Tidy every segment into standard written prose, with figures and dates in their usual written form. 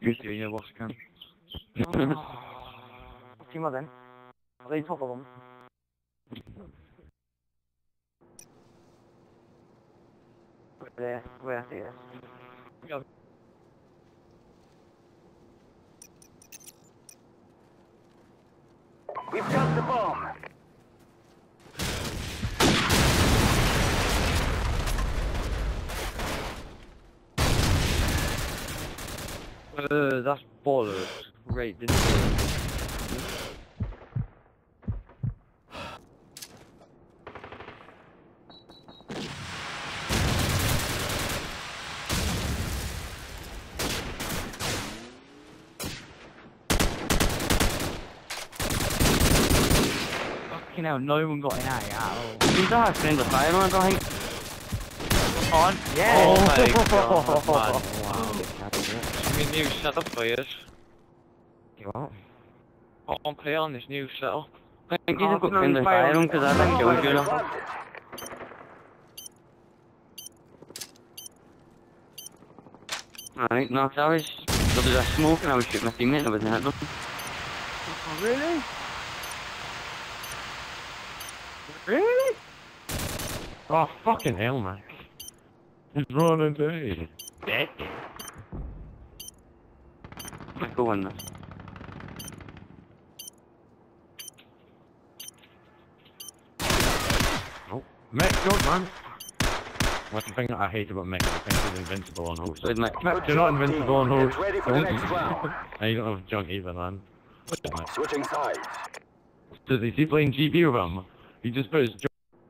Good to you, what's can. See my then. Are they top of them? Where see this? We've got the bomb. That's bollocks. Right, didn't you? Fucking hell, no one got an A at all. You don't have friends of fire on, I think. On? Yeah! Oh my god, man. Wow. I mean, new setup for you. You what? I'm playing on this new setup. I think you've got friends of fire on, because I think it was good. Alright, no, there was a smoke and I was shooting my teammate and I wasn't hitting them. Oh, really? Really? Oh, fucking hell, man. He's running away. Dead. Let's go in this. Oh, Mick, good man. That's the thing that I hate about Mick, I think he's invincible on host. Good, Mick. Mick, you're not invincible on host. Ready for the next round. And you don't have junk either, man. Switching sides. Does he playing GB with him? He just put his junk.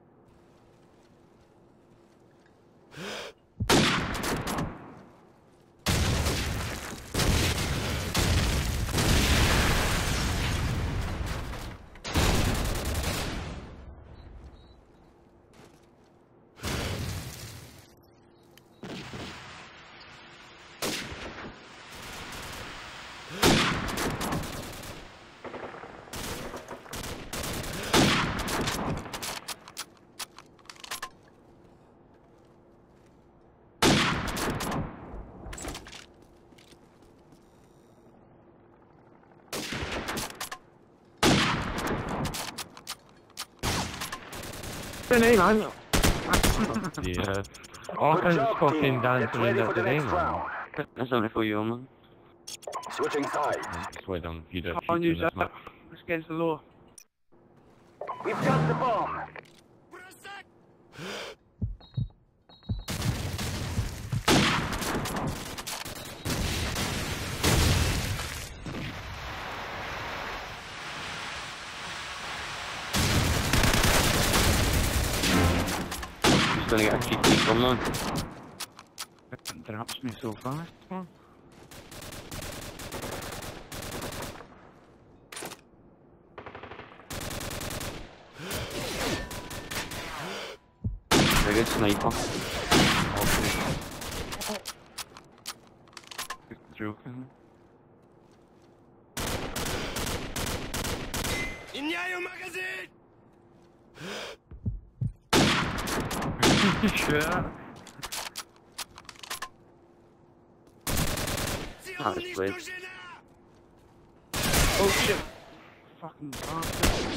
Man. Yeah. All kinds of fucking dancing in that today, man. That's only for you, man. Switching sides. Just wait on you to Can't use that. map. It's against the law. We've got the bomb. Just gonna get a cheap peek from now. That drops me so fast, man. Very good sniper. Joking. Sure. That's weird. Oh shit. Fucking bastard.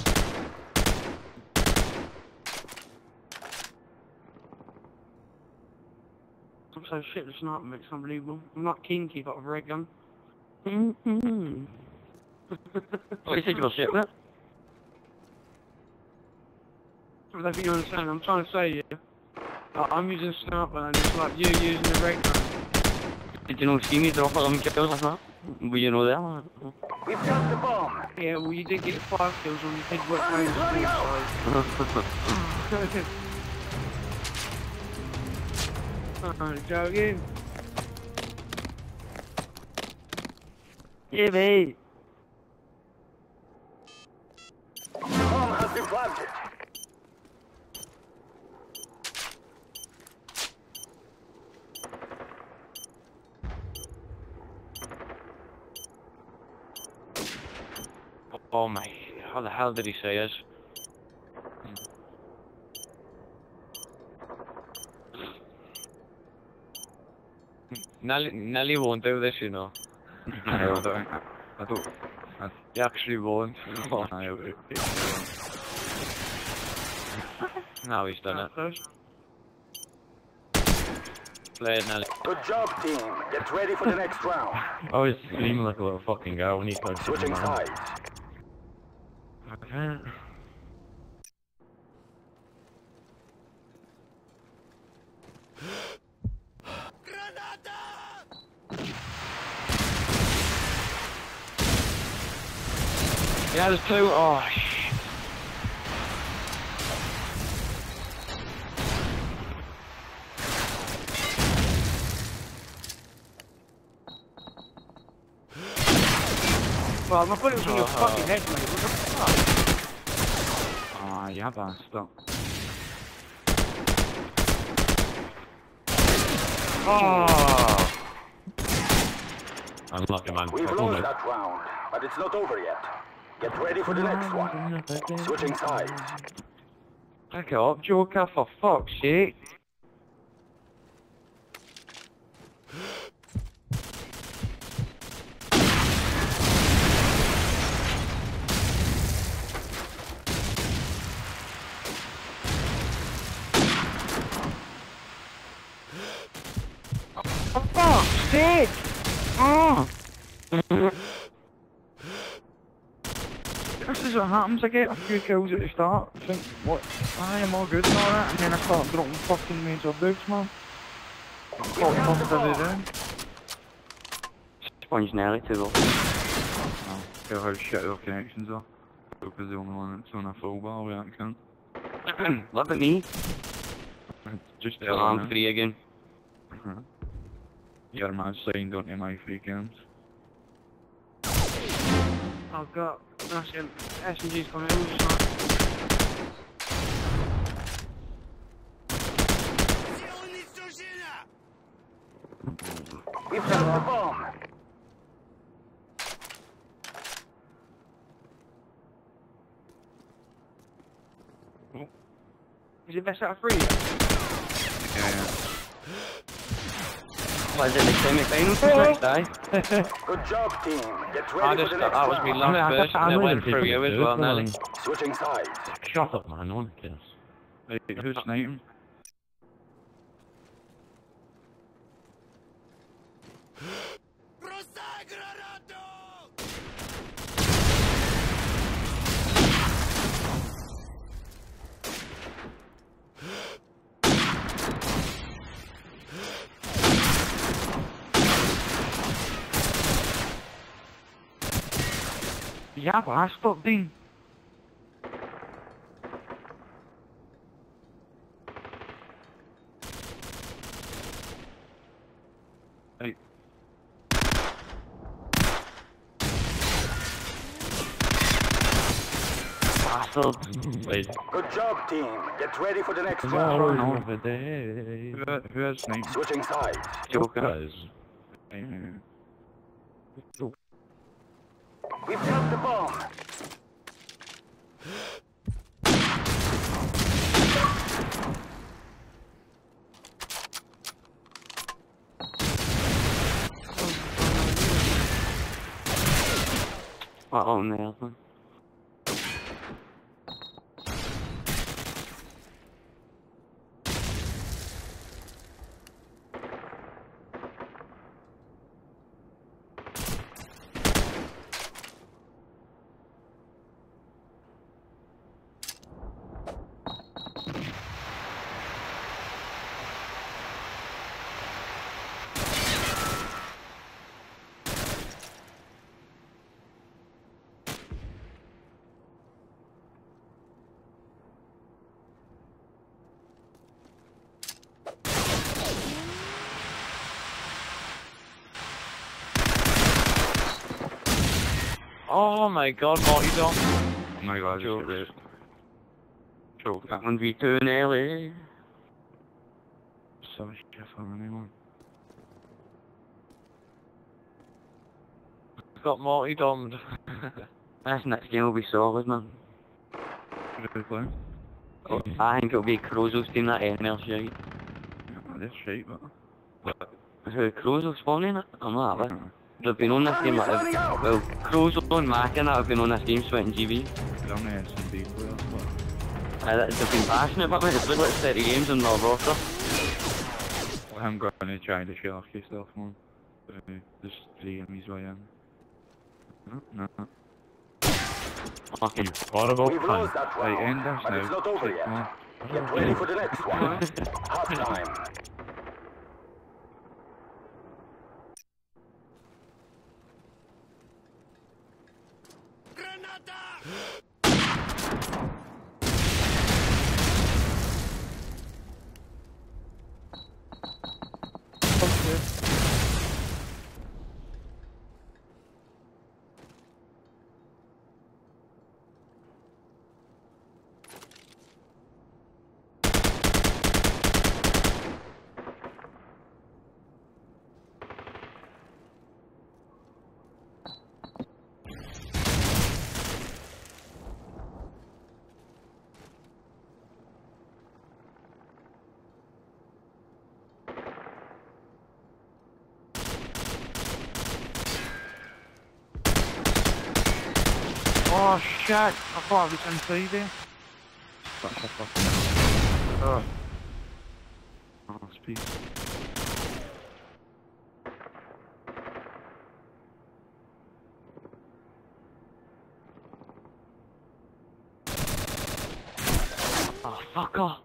I'm so shit, the sniper mix unbelievable. I'm not keen to keep up with a red gun. What you said you were shit, mate? I don't think you understand. I'm trying to say, yeah. I'm using a sniper and it's like you using the red gun. Did you know Steamy dropped on kills last night? Were you know that? We've got the bomb. Yeah, well you did get 5 kills on your head work range. I'm joking. Yeah, mate. Bomb has been planted. Oh my, how the hell did he say it? Nelly won't do this, you know. I don't. You actually won't. Now he's done it. Play it, Nelly. Good job, team. Get ready for the next round. Oh, he's screaming like a little fucking girl when he starts Switching sides. Okay. Yeah, there's two. Oh, shit. Well, my foot was in your fucking head, mate. What the fuck? Ah, yeah, bastard. Oh! Unlucky, man. We've lost that round, but it's not over yet. Get ready for the next one. Switching sides. Back it up, Joker, for fuck's sake. For fuck's sake! Oh! This is what happens, I get a few kills at the start, think, what, I am all good and all that, and then I start dropping fucking major boots, man. Fucked everything. Sponge Nelly too low. Oh, feel how shit your connections are. Joker's the only one that's on a full bar with that cunt. Look at me. Just Oh, I'm free again. Your man signed onto my free cams. Oh god, that's him. SMG's coming in, just not. We've got the bomb. Is it best out of three? Yeah. What is it, the semi-finals next day? Good job, team. Get I ready just for the thought next that was me round. last burst and it went through you as well, Nelly. Switching sides. Shut up, man. No one cares. Wait, who's sniping? Yeah, bastard, Dean. Hey. Bastard. Wait. Good job, team. Get ready for the next Tomorrow round. of the day. Who has sniped? Switching sides. Joker. Guys. We've got the bomb. What on there, man? Oh my god, Morty Dom. Oh my god, Jokes. just Joker. 1v2 in LA. so shit for anyone. Got Morty Dommed. This next game will be solid, man. Who's they playing? Oh, I think it'll be Crozo's team, that NL shite. Yeah, this shit, but... Who, Crozo's spawning it? I'm not that. they've been on this game like, well, Crow's on Mac and that have been on this game sweating GB. They're on the S&D player, but They've been passionate about me, they've played like 30 games on their roster. I'm going to try the Sharky stuff, man. There's 3 enemies where I am. No. Okay. You horrible We've cunt. lost that Right, round, end this but it's now. not over Six yet. more. Get ready for the next one. Half time. Oh shit! I thought I was inside there. Such a fucking... Oh. Oh, speed. Oh, fuck off.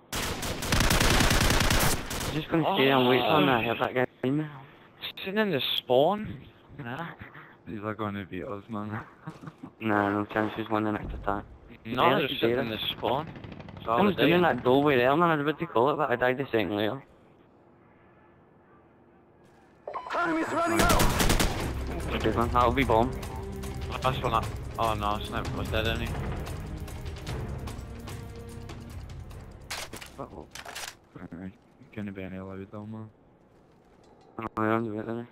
I'm just gonna stay and wait on that, have that guy in there. Sitting in the spawn? Nah. These are going to beat us, man. Nah, no chance he's winning next attack. No, Yeah, they're she sitting did. in the spawn. So I was doing that doorway there, man, I was about to call it, but I died a second later. Time is running out. Okay, man, that'll be bomb. That's one up. Oh no, Sniper was dead, isn't he? Uh-oh. Alright, gonna be any loud though, man. I don't do it, didn't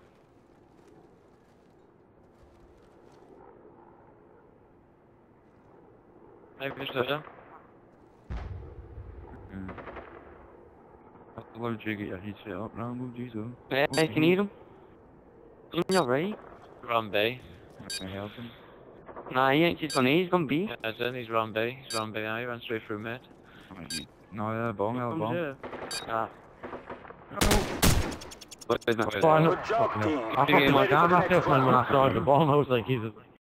Maybe it's there. How did you get your heat set up, Rambo? Jesus. I? Hey, can you hear him? He's alright. Run B. Can I help him? Nah, he ain't, he's gonna A, he's gonna B. Yeah, as in, he's run B. He's run B now, he ran straight through mid. No, yeah, bomb, yeah, bomb. Ah. What is that? Fine. Good job, team. I fucking Get my ready for damn the myself, next man, when I one. saw the bomb, I was like, Jesus.